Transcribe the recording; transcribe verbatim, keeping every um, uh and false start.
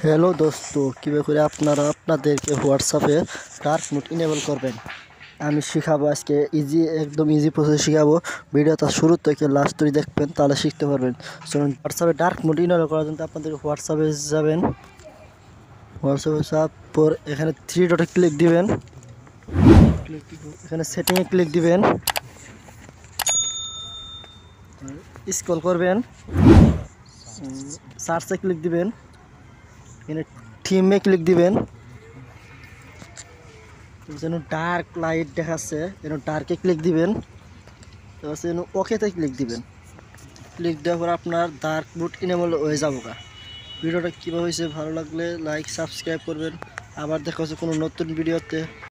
Hello দোস্ত, কীভাবে করে আপনারা আপনাদেরকে হোয়াটসঅ্যাপে ডার্ক মোড ইনেবল করবেন আমি শিখাবো আজকে। ইজি, একদম ইজি প্রসেস শিখাবো। ভিডিওটা শুরু থেকে লাস্ট তৈরি দেখবেন, তাহলে শিখতে পারবেন। চলুন, হোয়াটসঅ্যাপে ডার্ক মোড ইনেবল করার জন্য আপনাদের হোয়াটসঅ্যাপে যাবেন। হোয়াটসঅ্যাপে যাওয়ার পর এখানে থ্রি ডটে ক্লিক দিবেন, এখানে সেটিংয়ে ক্লিক দিবেন, স্ক্রল করবেন, সার্চে ক্লিক দিবেন, এখানে থিমে ক্লিক দিবেন। যেন ডার্ক লাইট দেখাচ্ছে, যেন ডার্কে ক্লিক দিবেন, যেন ওকেতে ক্লিক দিবেন। ক্লিক দেওয়ার পর আপনার ডার্ক মোড ইনেবল হয়ে যাবো। ভিডিওটা কীভাবে হয়েছে ভালো লাগলে লাইক সাবস্ক্রাইব করবেন। আবার দেখা হচ্ছে কোনো নতুন ভিডিওতে।